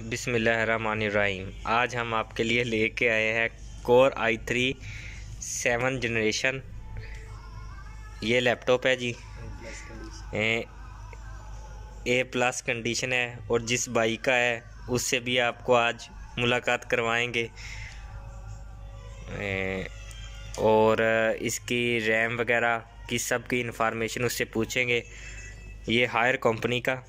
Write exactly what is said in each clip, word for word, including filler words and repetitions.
बिस्मिल्लाहिर्रहमानिर्रहीम। आज हम आपके लिए लेके आए हैं core I three seven generation. ये लैपटॉप है जी, ए, ए प्लस कंडीशन है और जिस भाई का है उससे भी आपको आज मुलाकात करवाएंगे ए, और इसकी रैम वगैरह की सब की इंफॉर्मेशन उससे पूछेंगे। ये हायर कंपनी का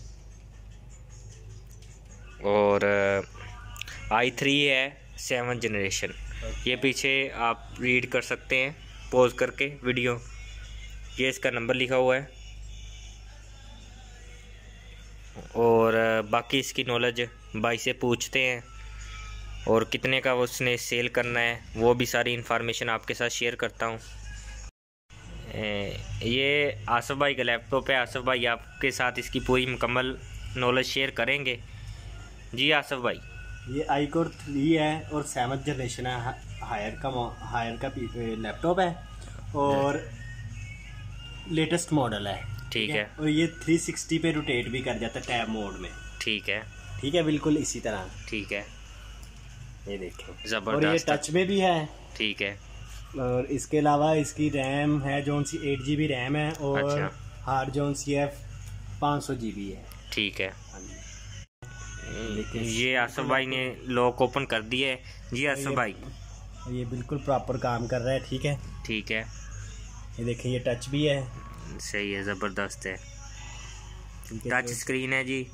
और आई थ्री है सेवन जनरेशन। ये पीछे आप रीड कर सकते हैं पॉज करके वीडियो। ये इसका नंबर लिखा हुआ है और बाकी इसकी नॉलेज भाई से पूछते हैं और कितने का उसने सेल करना है वो भी सारी इन्फॉर्मेशन आपके साथ शेयर करता हूँ। ये आसिफ भाई का लैपटॉप है। आसिफ भाई आपके साथ इसकी पूरी मुकम्मल नॉलेज शेयर करेंगे। जी आसिफ भाई, ये आई कोर थ्री है और सेवन जनरेशन है। हायर का हायर का लैपटॉप है और लेटेस्ट मॉडल है। ठीक है। और ये थ्री सिक्सटी पे रोटेट भी कर जाता है टैब मोड में। ठीक है। ठीक है, बिल्कुल इसी तरह। ठीक है, ये देखें जबरदस्त। और ये टच में भी है। ठीक है। और इसके अलावा इसकी रैम है जोन सी एट जी बी रैम है और अच्छा। हार्ड जोन सी है पाँच सौ जी बी है। ठीक है। ये आसिफ भाई ने लॉक ओपन कर दिया है। जी आसिफ भाई, ये बिल्कुल प्रॉपर काम कर रहा है। ठीक है। ठीक है। ये देखिए ये टच भी है। सही है, ज़बरदस्त है। टच स्क्रीन है जी।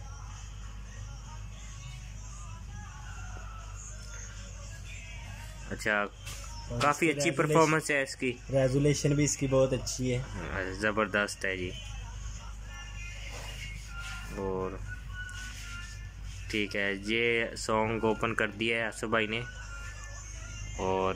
अच्छा, काफ़ी अच्छी परफॉर्मेंस है इसकी। रेजोल्यूशन भी इसकी बहुत अच्छी है, ज़बरदस्त है जी। और ठीक है, ये सॉन्ग ओपन कर दिया है आसिफ भाई ने और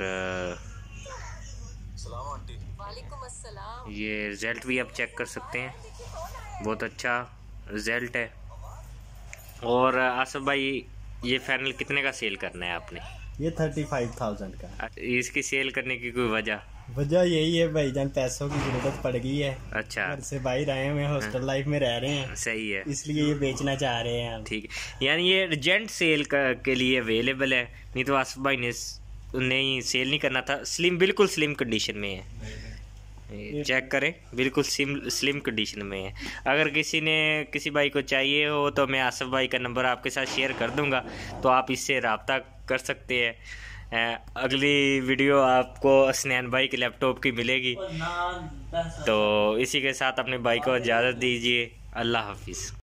ये रिज़ल्ट भी आप चेक कर सकते हैं। बहुत अच्छा रिज़ल्ट है। और आसिफ भाई, ये फाइनल कितने का सेल करना है आपने? ये थर्टी फाइव थाउजेंड का। इसकी सेल करने की कोई वजह? वजह यही है भाईजान, पैसों की जरूरत पड़ गई है। अच्छा। घर से बाहर आए हुए, हॉस्टल लाइफ में रह रहे हैं। सही है, इसलिए ये बेचना चाह रहे हैं हम। ठीक है, यानी ये अर्जेंट सेल के लिए अवेलेबल है, नहीं तो आसिफ भाई ने नहीं सेल नहीं करना था। स्लिम, बिल्कुल स्लिम कंडीशन में है। चेक करें, बिल्कुल स्लिम स्लिम कंडीशन में है। अगर किसी ने किसी भाई को चाहिए हो तो मैं आसिफ भाई का नंबर आपके साथ शेयर कर दूंगा, तो आप इससे रब्ता कर सकते हैं। अगली वीडियो आपको असनैन भाई के लैपटॉप की मिलेगी। तो इसी के साथ अपने भाई को इजाज़त दीजिए। अल्लाह हाफिज़।